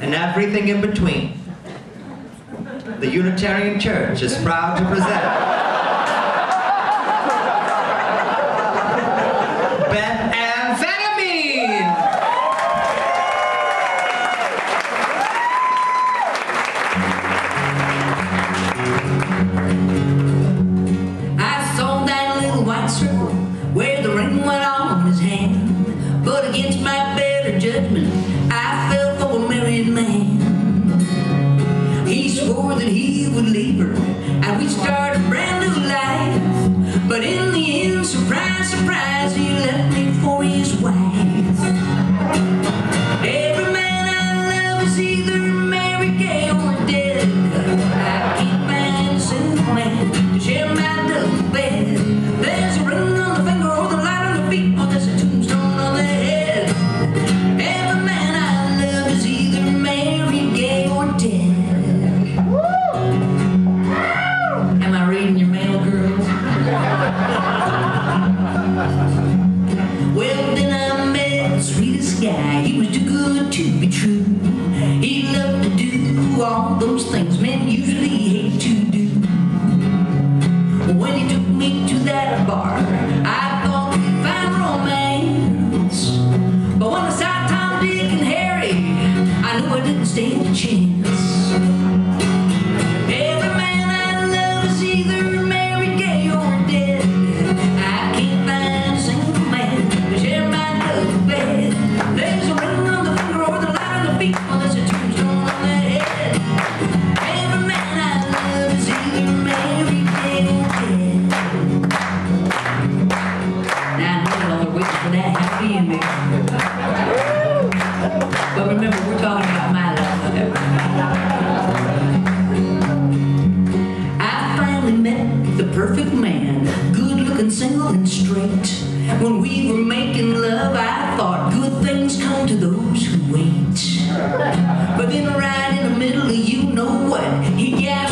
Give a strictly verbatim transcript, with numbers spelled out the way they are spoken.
and everything in between. The Unitarian Church is proud to present Beth and Fedamine! I saw that little white circle where the ring went on his hand, but against my better judgment, I fell for a married man. He swore that he would leave her, and we'd start a brand new life. But in the end, surprise, surprise, he left me for his wife. Every man I love is either married, gay, or dead. I can't find a single man to share my double bed. There's a ring on the finger, or the light on the feet, or there's a tombstone on the head. Every man I love is either married, gay, or dead. Am I reading your mail, girls? Well, then I met the sweetest guy. He was too good to be true. He loved to do all those things men usually hate to do. When he took me to that bar, I thought we'd find romance. But when I saw Tom, Dick, and Harry, I knew I didn't stand a chance. But remember, we're talking about my life. I finally met the perfect man, good looking, single, and straight. When we were making love, I thought good things come to those who wait. But then right in the middle of you know what, he gasped